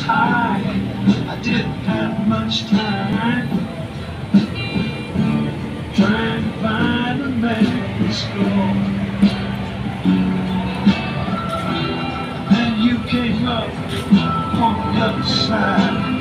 I didn't have much time trying to find a man to score. And you came up on the other side.